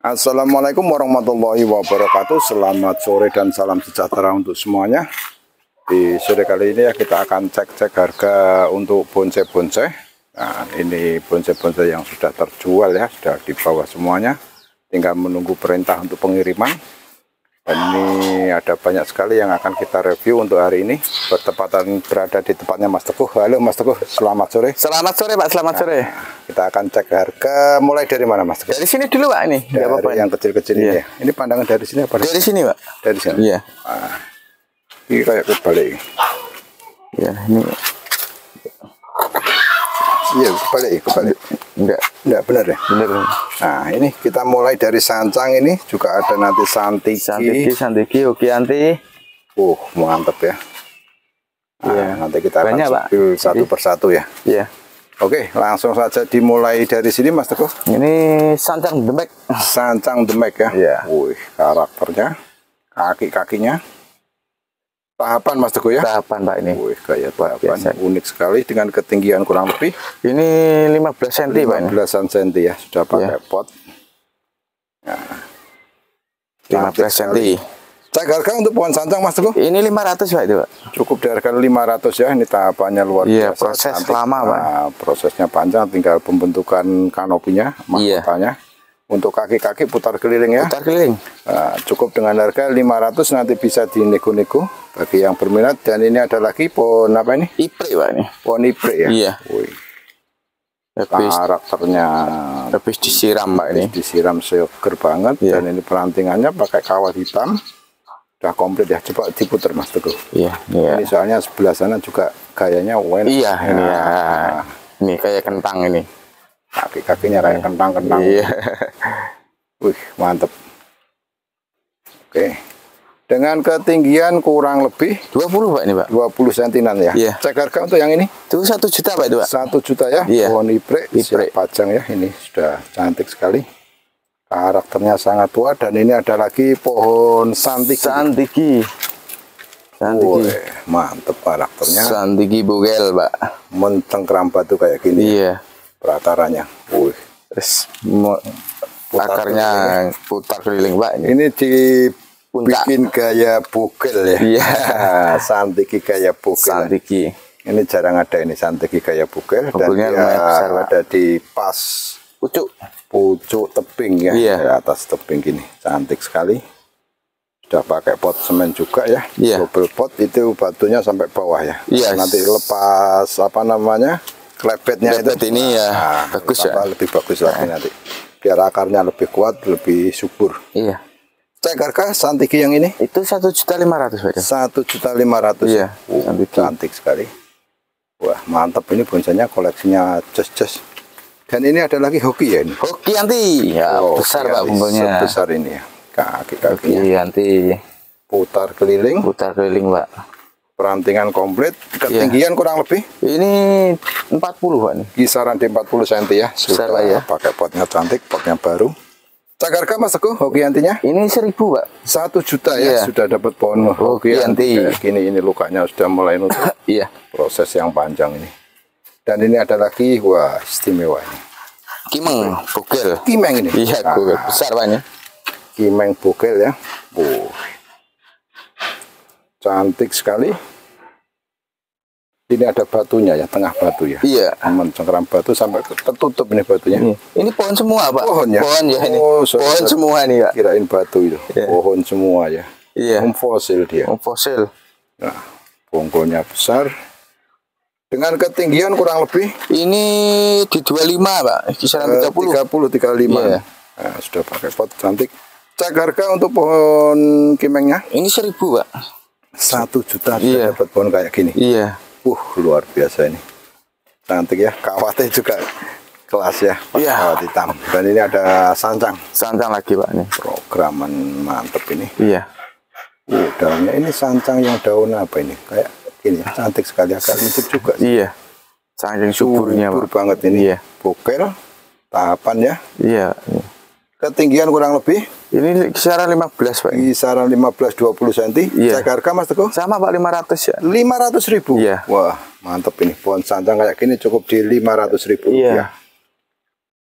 Assalamualaikum warahmatullahi wabarakatuh. Selamat sore dan salam sejahtera untuk semuanya. Di sore kali ini ya kita akan cek harga untuk bonsai-bonsai. Nah, ini bonsai-bonsai yang sudah terjual ya, sudah di bawah semuanya. Tinggal menunggu perintah untuk pengiriman. Dan ini ada banyak sekali yang akan kita review untuk hari ini. Bertepatan berada di tempatnya Mas Teguh. Halo Mas Teguh, selamat sore. Selamat sore Pak, selamat sore. Kita akan cek harga mulai dari mana Mas Teguh? Dari sini dulu Pak ini. Dari apa-apa yang kecil-kecil ini ya. Ini pandangan dari sini apa? Dari sini Pak. Dari sini? Iya. Nah, ini kayak kebalik. Iya, ini. Iya, kebalik. Enggak benar ya? Benar. Nah, ini kita mulai dari sancang ini juga ada nanti santiki, hokianti. Mantap ya. Nah, iya. Nanti kita akan banyak, review satu persatu ya. Iya. Oke, langsung saja dimulai dari sini Mas Teguh. Ini sancang demek. Sancang demek ya. Iya. Wih, karakternya, kaki-kakinya. Tahapan Mas Teguh ya? Tahapan Pak ini. Wih, kayak tahapan unik sekali dengan ketinggian kurang lebih. Ini 15 cm Pak ini. 15 cm ya, sudah pakai pot. Nah, 15 cm. Cek harga untuk pohon sancang Mas Teguh? Ini 500 Pak itu Pak. Cukup di harga 500 ya, ini tahapannya luar biasa. Iya, proses lama Pak. Nah, prosesnya panjang, tinggal pembentukan kanopinya, mahkotanya. Untuk kaki-kaki putar keliling ya. Putar keliling. Nah, cukup dengan harga 500, nanti bisa dinego-nego bagi yang berminat. Dan ini ada lagi pohon apa ini? Iprik Pak ini. Pohon iprik ya. Iya. Wih. Karakternya habis disiram Pak ini. Disiram seger banget. Iya. Dan ini perantingannya pakai kawat hitam. Sudah komplit ya. Coba diputar Mas Teguh. Iya. Iya. Ini soalnya sebelah sana juga gayanya wen. Iya. Ini ya. Ini kayak kentang ini. Kaki-kakinya kayak kentang-kentang. Iya. Wih, mantep. Oke. Dengan ketinggian kurang lebih 20 Pak ini Pak. 20 cm ya. Iya. Cek harga untuk yang ini? Itu 1 juta Pak itu Pak. 1 juta ya. Iya. Pohon iprik siap pajang ya. Ini sudah cantik sekali. Karakternya sangat tua. Dan ini ada lagi pohon santiki. Wih, mantep karakternya. Santiki bugel Pak. Mencengkram batu kayak gini. Iya. Perakarannya. Wih. Terus akarnya putar keliling Pak ini. Ini dibikin gaya bugel ya. Iya. Santiki gaya bugel. Santiki. Ini jarang ada ini santiki gaya bugel. Dan dia besar, ada di pas pucuk tebing ya. Iya. Di atas tebing gini. Cantik sekali. Sudah pakai pot semen juga ya. Iya. Double pot itu batunya sampai bawah ya. Iya. Nanti lepas apa namanya? Klepetnya itu ini ya bagus ya. Lebih bagus lagi nanti. Biar akarnya lebih kuat, lebih subur. Iya. Cek harga santiki yang ini? Itu 1.500.000 Pak. 1.500.000 Iya. Cantik sekali. Wah, mantap ini bonsainya, koleksinya jos. Dan ini ada lagi hoki ya ini. Hokianti. Ya, besar Pak bungkulnya. Sebesar ini ya. Kaki-kakinya. Hokianti. Putar keliling. Putar keliling Pak. Perantingan komplit, ketinggian kurang lebih? Ini 40 Pak nih. Kisaran di 40 cm ya. Besar Sudah ya. pakai potnya cantik, potnya baru. Cek harga Mas Teguh, hokiantinya? Ini 1.000 Pak. 1 juta ya, Iya. sudah dapat pohon hokianti. Gini ini lukanya sudah mulai nutup. Iya. Proses yang panjang ini. Dan ini ada lagi, wah istimewa ini. Kimeng bugel. Kimeng ini? Iya, bugel besar Pak ini. Kimeng bugel ya. Cantik sekali. Ini ada batunya ya, tengah batu ya. Iya. Mencengkeram batu sampai tertutup ini batunya. Ini pohon semua Pak. Pohon ya? Pohon ya ini. Pohon semua nih Pak. Kirain batu itu. Iya. Pohon semua ya. Iya. Fosil dia. Fosil. Nah, bongkolnya besar. Dengan ketinggian kurang lebih? Ini di 25 Pak. Kisaran 35. Iya. Nah, sudah pakai pot cantik. Cek harga untuk pohon kimengnya? Ini 1.000 Pak. 1 juta sudah dapat pohon kayak gini. Iya. Luar biasa ini. Cantik ya. Kawatnya juga kelas ya. Iya. Kawat hitam. Dan ini ada sancang. Sancang lagi Pak ini. Programan mantep ini. Iya. Daunnya ini sancang yang daun apa ini? Kayak gini. Cantik sekali. Agak lucu juga. Iya. Saking suburnya Subur Pak. banget ini. Iya. Bugel. Tahapan ya. Iya. Ketinggian kurang lebih? Ini kisaran 15 Pak. Kisaran 15-20 cm. Iya. Cek harga Mas Teguh? Sama Pak 500 ya. 500.000. Iya. Wah, mantap ini. Pohon sancang kayak gini cukup di 500.000 rupiah. Iya.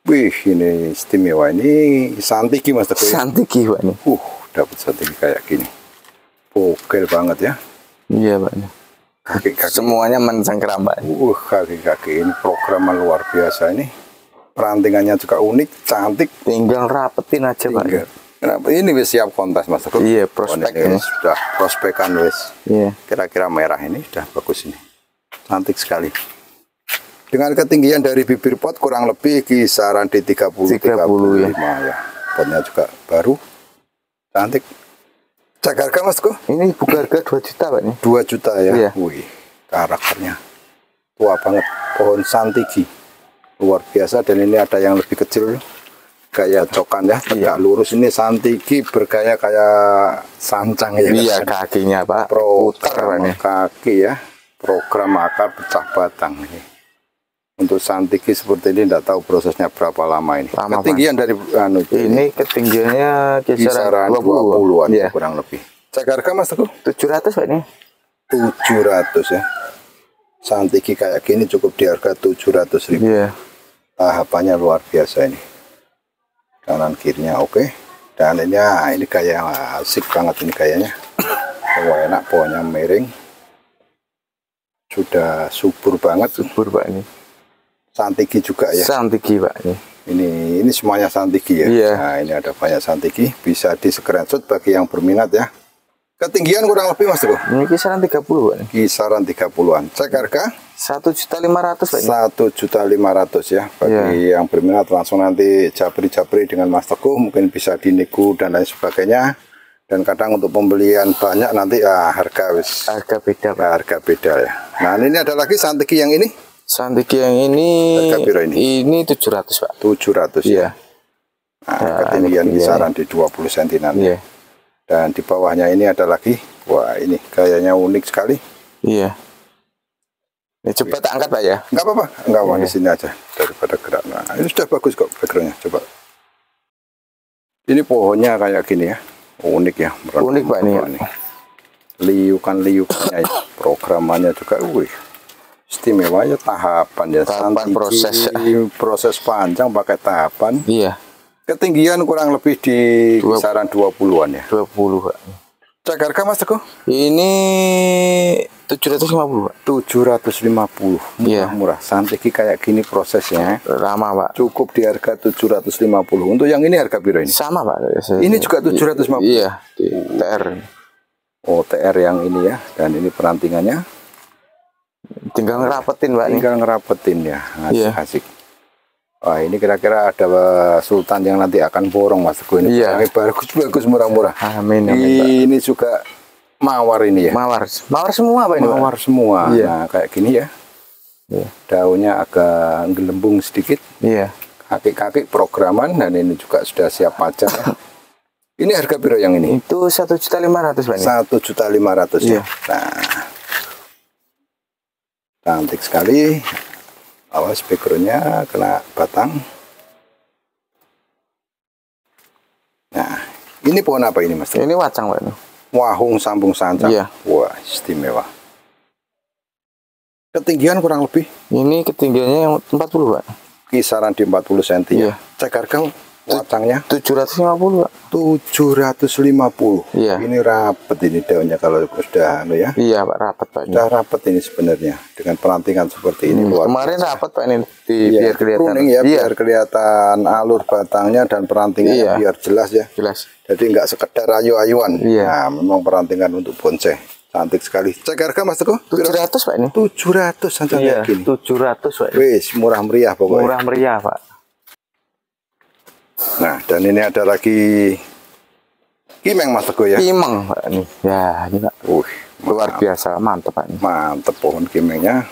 Wih, ini istimewa. Ini santiki Mas Teguh. Santiki Pak ini. Dapat santiki kayak gini. Bogel banget ya. Iya Pak ini. Kaki-kaki. Semuanya mencengkeram Pak. Kaki-kaki ini programan luar biasa ini. Perantingannya juga unik, cantik. Tinggal rapetin aja Pak. Kenapa ini wis siap kontes Mas Teguh? Iya, prospek ini. Sudah prospekan wis. Iya. Kira-kira merah ini sudah bagus ini. Cantik sekali. Dengan ketinggian dari bibir pot kurang lebih kisaran di 30-35 ya. Potnya juga baru. Cantik. Cek harga Mas Teguh? Ini buka harga 2 juta Pak ini. 2 juta ya. Iya. Wih, karakternya tua banget. Pohon santiki. Luar biasa, dan ini ada yang lebih kecil. Kayak cokan ya, tegak lurus. Ini santiki bergaya kayak sancang ya. Iya, kakinya Pak. Program kaki ya. Program akar pecah batang ini. Untuk santiki seperti ini tidak tahu prosesnya berapa lama ini. Ketinggian dari ini ketinggiannya kisaran 20-an ya, kurang lebih. Cek harga Mas Teguh? 700 Pak ini. 700 ya. Santiki kayak gini cukup di harga 700.000. Iya. Tahapannya luar biasa ini. Kanan kirinya oke. Dan ini kayak asik banget ini kayaknya. Wah, enak, pohonnya miring. Sudah subur banget. Subur Pak ini. Santiki juga ya. Santiki Pak ini. Ini semuanya santiki ya. Iya. Nah, ini ada banyak santiki, bisa di screenshot bagi yang berminat ya. Ketinggian kurang lebih Mas Teguh? Ini kisaran 30 Pak ini. Kisaran 30-an. Cek harga? 1.500.000 Pak ini. 1.500.000 ya. Bagi yang berminat langsung nanti japri-japri dengan Mas Teguh, mungkin bisa dinego dan lain sebagainya. Dan kadang untuk pembelian banyak nanti harga beda Pak. Harga beda ya. Nah, ini ada lagi santiki yang ini. Santiki yang ini harga piro ini? Ini 700 Pak. 700 ya. Nah, ketinggian kisaran di 20 cm. Iya. Dan di bawahnya ini ada lagi. Wah, ini kayaknya unik sekali. Iya. Ini coba tak angkat Pak ya. Enggak apa-apa, enggak apa, di sini aja daripada gerak. Nah, ini sudah bagus kok backgroundnya. Coba. Ini pohonnya kayak gini ya. Unik ya. Unik Pak ini. Liukan-liukannya ya. Programannya juga istimewa ya, tahapan ya. Tahapan proses panjang pakai tahapan. Iya. Ketinggian kurang lebih di kisaran 20-an ya. 20 Pak. Cek harga Mas Teguh? Ini 750 Pak. 750. Murah-murah. Santiki kayak gini prosesnya. Lama Pak. Cukup di harga 750. Untuk yang ini harga piro ini? Sama Pak. Ini juga 750. Iya, di TR. Oh, TR yang ini ya. Dan ini perantingannya. Tinggal ngerapetin Pak. Tinggal ngerapetin ya. Asik. Wah, ini kira-kira ada sultan yang nanti akan borong Mas Teguh ini. Iya. Bagus murah-murah. Amin. Ini juga mawar ini ya. Mawar semua Pak ini. Mawar semua. Iya. Nah, kayak gini ya. Iya. Daunnya agak gelembung sedikit. Iya. Kaki-kaki programan, dan ini juga sudah siap pajak. Ini harga piro yang ini? Itu 1.500.000 Pak ini. 1.500.000 ya. Nah, cantik sekali. Awas backgroundnya kena batang. Nah, ini pohon apa ini Mas? Ini wacang Pak. Wahung sambung sancang. Iya. Wah, istimewa. Ketinggian kurang lebih? Ini ketinggiannya yang 40 Pak. Kisaran di 40 cm Iya. ya. Cek harga wacangnya? 750 Pak. 750. Iya. Ini rapet ini daunnya kalau sudah ya. Iya Pak, rapet Pak. Sudah rapet ini sebenarnya dengan perantingan seperti ini. Kemarin rapet Pak ini biar kelihatan. Pruning ya, biar kelihatan alur batangnya dan perantingannya biar jelas ya. Jelas. Jadi enggak sekedar ayu-ayuan. Iya. Nah, memang perantingan untuk bonsai. Cantik sekali. Cek harga Mas Teguh? 700 Pak ini. 700 saja kayak gini. 700 Pak. Wis, murah meriah pokoknya. Murah meriah Pak. Nah, dan ini ada lagi kimeng Mas Teguh ya. Kimeng Pak ini. Ya, ini Pak. Luar biasa, mantep Pak ini. Mantep pohon kimengnya.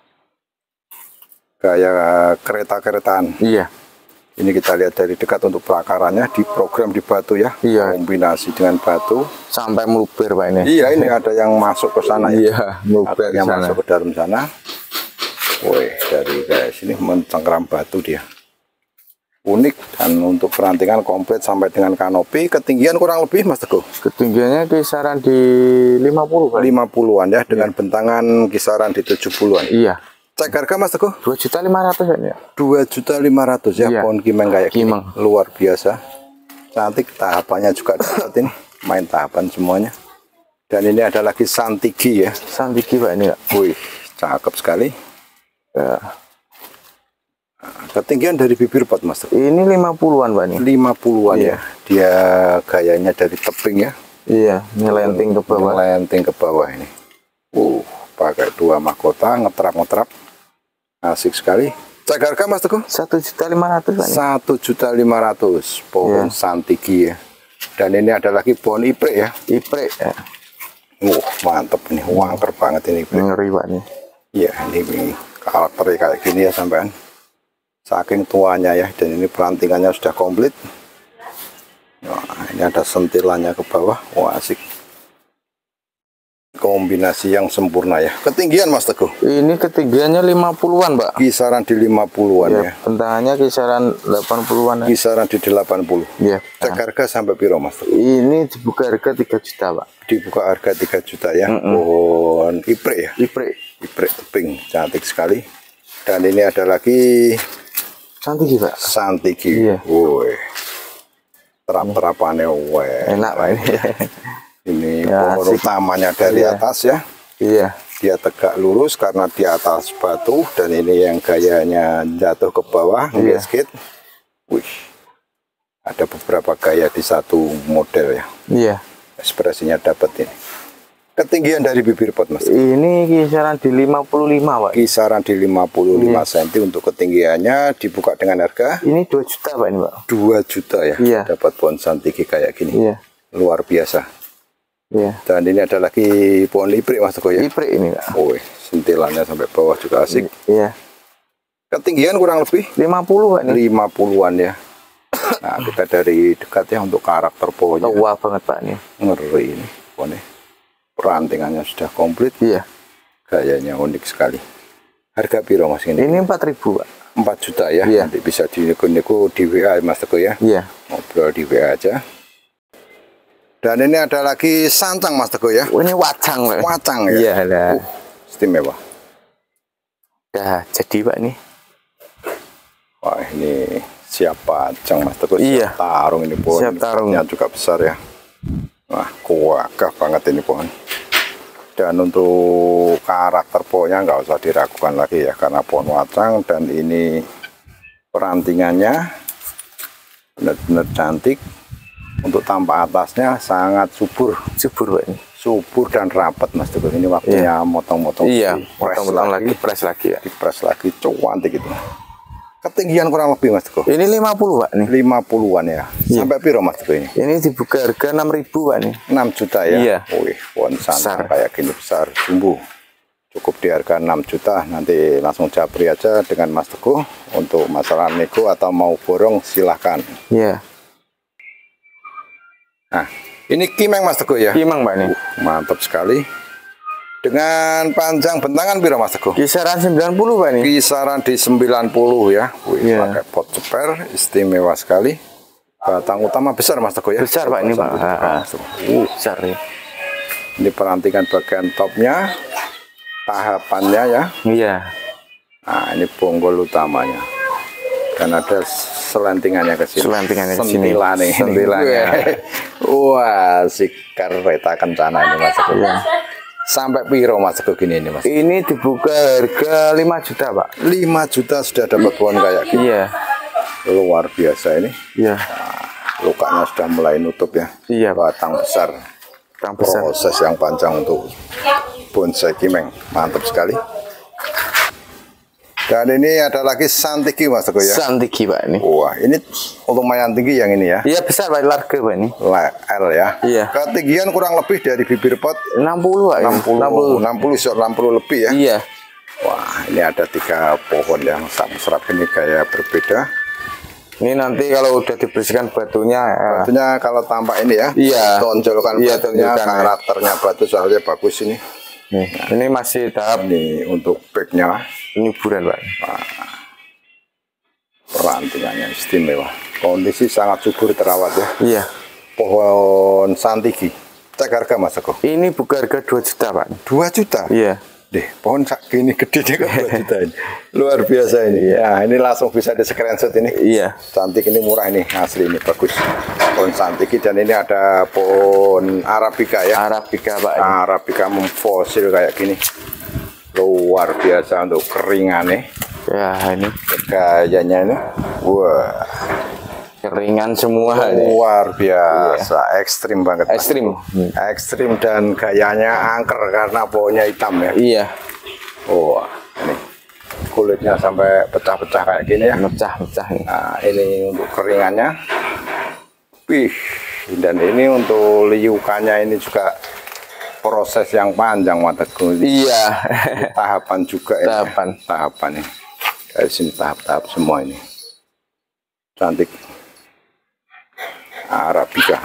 Kayak kereta-keretaan. Iya. Ini kita lihat dari dekat untuk perakarannya, diprogram di batu ya. Iya. Kombinasi dengan batu. Sampai meluber Pak ini. Iya, ini ada yang masuk ke sana ya. Iya, meluber yang masuk ke dalam sana. Woi, dari guys ini mencengkeram batu dia. Unik, dan untuk perantingan komplit sampai dengan kanopi. Ketinggian kurang lebih Mas Teguh? Ketinggiannya kisaran di 50 Pak. 50-an ya, dengan bentangan kisaran di 70-an. Iya. Cek harga Mas Teguh? 2.500.000 kan ya? 2.500.000 ya, Iya. pohon kimeng kayak gini. Kimeng. Luar biasa. Cantik, tahapannya juga dapat ini. Main tahapan semuanya. Dan ini ada lagi Santigi ya. Santigi Pak ini Pak. Wih, cakep sekali. Ya. Ketinggian dari bibir pot Mas Teguh. Ini 50-an Pak ini. 50-an Iya. ya. Dia gayanya dari tebing ya. Iya, nyelenting ke bawah. Nyelenting ke bawah ini. Pakai 2 mahkota, ngetrap-ngetrap. Asik sekali. Cek harga Mas Teguh? 1.500.000 Pak ini. 1.500.000 pohon Iya. Santigi ya. Dan ini ada lagi pohon iprek ya. Iprek ya. Mantep nih, wangker banget ini iprek. Ngeri Pak ini. Iya, ini karakternya kayak gini ya sampean. Saking tuanya ya, dan ini perantingannya sudah komplit. Nah, ini ada sentilannya ke bawah. Wah, asik. Kombinasi yang sempurna ya. Ketinggian Mas Teguh? Ini ketinggiannya 50-an Pak. Kisaran di 50-an ya. Bentangannya kisaran 80-an. Kisaran di 80. Iya. Cek harga sampai piro Mas Teguh? Ini dibuka harga 3 juta Pak. Dibuka harga 3 juta ya. Pohon iprek ya. Iprek. Iprek tebing, cantik sekali. Dan ini ada lagi Santigi Pak. Santigi. Iya. Woi. Terap-terapannya weh. Enak Pak ini. Ini Ya, pohon asik. utamanya dari Iya. atas ya. Iya. Dia tegak lurus karena di atas batu, dan ini yang gayanya jatuh ke bawah, Iya. ngesket. Wih. Ada beberapa gaya di satu model ya. Iya. Ekspresinya dapat ini. Ketinggian dari bibir pot Mas. Ini kisaran di 55 Pak. Kisaran di 55 cm untuk ketinggiannya, dibuka dengan harga Ini 2 juta Pak ini Pak. 2 juta ya. Iya. Dapat pohon Santigi kayak gini. Iya. Luar biasa. Iya. Dan ini ada lagi pohon iprek Mas Teguh ya. Iprek ini Pak. Wih, sentilannya sampai bawah juga asik. Iya. Ketinggian kurang lebih 50 Pak ini. 50-an ya. Nah, kita dari dekat ya untuk karakter pohonnya. Tua banget Pak ini. Ngeri ini pohonnya. Perantingannya sudah komplit. Iya. Gayanya unik sekali. Harga piro Mas ini? Ini 4.000 Pak. 4 juta ya. Iya. Nanti bisa dinego-nego di WA Mas Teguh ya. Iya. Ngobrol di WA aja. Dan ini ada lagi sancang Mas Teguh ya. Oh, ini wacang Pak. Wacang ya. Iya lah. Istimewa. Udah jadi Pak ini. Wah, ini siapa Cang Mas Teguh? Iya. Siap tarung ini pohon. Siap tarung. Ini juga besar ya. Wah, kuagah banget ini pohon. Dan untuk karakter pohonnya nggak usah diragukan lagi ya, karena pohon wacang, dan ini perantingannya benar-benar cantik. Untuk tampak atasnya sangat subur. Subur Pak ini. Subur dan rapat Mas Teguh. Ini waktunya motong-motong. Iya. Dipres Potong lagi, press lagi ya. Dipres lagi, cantik gitu. Ketinggian kurang lebih Mas Teguh? Ini 50 Pak nih. 50-an ya. Iya. Sampai piro Mas Teguh ini? Ini dibuka harga 6.000 Pak nih. 6 juta ya? Iya. Wih, pohon sancang Besar. kayak gini besar, jumbo. Cukup di harga 6 juta. Nanti langsung japri aja dengan Mas Teguh. Untuk masalah nego atau mau borong silahkan. Iya. Nah, ini kimeng Mas Teguh ya? Kimeng Pak nih. Mantap sekali. Dengan panjang bentangan piro Mas Teguh? Kisaran 90 Pak nih. Kisaran di 90 ya. Wih, Iya. pakai pot ceper, istimewa sekali. Batang utama besar Mas Teguh ya? Besar Pak ini Pak. Mas Teguh. Besar ya. Ini perantingan bagian topnya, tahapannya ya. Iya. Nah, ini bonggol utamanya. Dan ada selentingannya ke sini. Selentingannya ke sini. Sentilannya ini. Sentilannya. Wah, si kereta kencana ini Mas Teguh. Iya. Sampai piro Mas Teguh gini ini Mas? Ini dibuka harga 5 juta Pak. 5 juta sudah dapat pohon kayak gini. Iya. Luar biasa ini. Iya. Lukanya sudah mulai nutup ya. Iya Pak. Batang besar. Yang besar. Proses yang panjang untuk bonsai kimeng. Mantap sekali. Dan ini ada lagi Santigi Mas Teguh ya. Santigi Pak ini. Wah, ini lumayan tinggi yang ini ya. Iya besar Pak, larga Pak ini. L ya. Iya. Ketinggian kurang lebih dari bibir pot 60 Pak. 60 lebih ya. Iya. Wah, ini ada 3 pohon yang sama serap ini kayak berbeda. Ini nanti kalau udah dibersihkan batunya ya. Batunya kalau tampak ini ya. Iya. Tonjolkan Iya, batunya, tonjolkan, ya. karakternya batu soalnya bagus ini. Nih, ini masih tahap Ini untuk backnya, penyuburan Pak. perantingannya istimewa. Kondisi sangat subur terawat ya. Iya. Pohon Santigi. Cek harga Mas Teguh. Ini buka harga 2 juta Pak. 2 juta. Iya. Deh, pohon gini gede deh 2 juta ini. Luar biasa ini. Ya, ini langsung bisa di screenshot ini. Iya. Cantik ini, murah ini, asli ini bagus. Pohon cantik dan ini ada pohon Arabica ya. Arabica Pak. Arabica memfosil kayak gini. Luar biasa untuk keringannya. Ya ini Gayanya ini. Wah. keringan semua. Luar biasa, ekstrim banget. Ekstrim. Ekstrim dan gayanya angker karena pohonnya hitam ya. Iya. Oh, ini kulitnya sampai pecah-pecah kayak gini ya. Pecah-pecah. Nah, ini untuk keringannya. Wih, dan ini untuk liukannya ini juga proses yang panjang mataku. Iya. Tahapan juga ya. Tahapan nih. Dari sini tahap-tahap semua ini. Cantik. Arabica.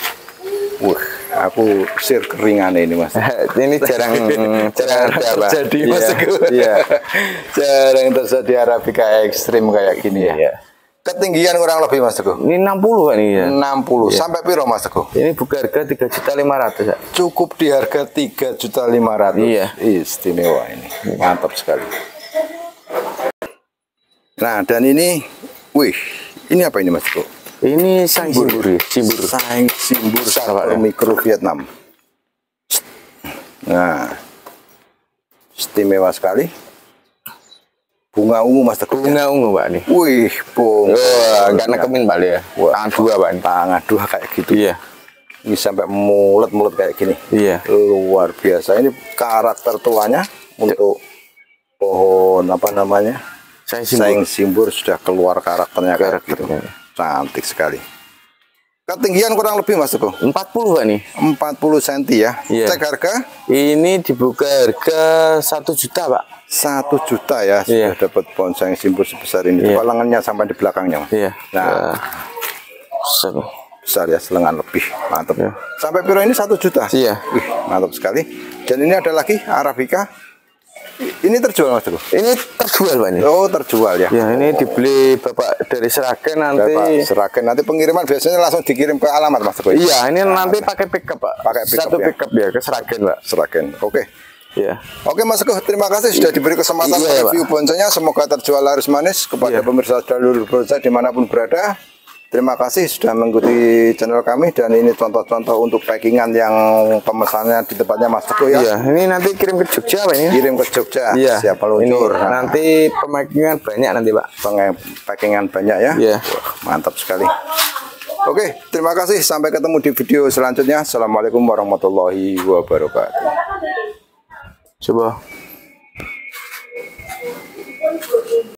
Aku sir keringan ini Mas. Ini jarang terjadi Mas. Iya. Jarang terjadi Arabica ekstrim kayak gini ya. Iya. Ketinggian kurang lebih Mas Teguh. Ini 60 kan ini ya. 60 sampai piro Mas Teguh? Ini buka harga 3.500.000 ya. Cukup di harga 3.500.000. Iya. Istimewa ini. Mantap sekali. Nah, dan ini wih, ini apa ini Mas Teguh? Ini sang simbur. Sang simbur Pak, mikro Vietnam. Nah, istimewa sekali. Bunga ungu Mas Teguh. Bunga ungu Pak nih. Wih, bunga. Wah, enggak nekemin Pak ya. Tangan 2 Pak. Tangan 2 kayak gitu. Iya. Ini sampai mulut-mulut kayak gini. Iya. Luar biasa. Ini karakter tuanya untuk pohon apa namanya? Sang simbur sudah keluar karakternya kayak gitu. Cantik sekali. Ketinggian kurang lebih Mas Teguh? 40 Pak nih. 40 cm ya. Iya. Cek harga? Ini dibuka harga 1 juta Pak. 1 juta ya. Iya. Sudah dapat pohon sang simbur sebesar ini. Iya. Coba lengannya sampai di belakangnya Mas. Iya. Nah, besar ya, selengan lebih. Mantap. Iya. Sampai piro ini 1 juta? Iya. Wih, mantap sekali. Dan ini ada lagi Arabica. Ini terjual Mas Teguh? Ini terjual Pak ini. Oh, terjual ya. Ya, ini dibeli Bapak dari Seragen nanti. Bapak Seragen, nanti pengiriman biasanya langsung dikirim ke alamat Mas Teguh. Iya, ini nanti pakai pickup Pak. Pakai pickup, Satu ya. pickup ya ke Seragen Pak. Seragen. Oke. Iya. Oke Mas Teguh, terima kasih sudah diberi kesempatan Iya, review bonsainya. Semoga terjual laris manis kepada pemirsa jalur bonsai dimanapun berada. Terima kasih sudah mengikuti channel kami, dan ini contoh-contoh untuk packingan yang pemesannya di tempatnya Mas Teguh ya. Iya, ini nanti kirim ke Jogja Pak ini. Kirim ke Jogja. Iya. Siap peluncur. Nanti pemakingan banyak nanti Pak. Packingan banyak ya. Iya. Wah, mantap sekali. Oke, terima kasih. Sampai ketemu di video selanjutnya. Assalamualaikum warahmatullahi wabarakatuh. Coba.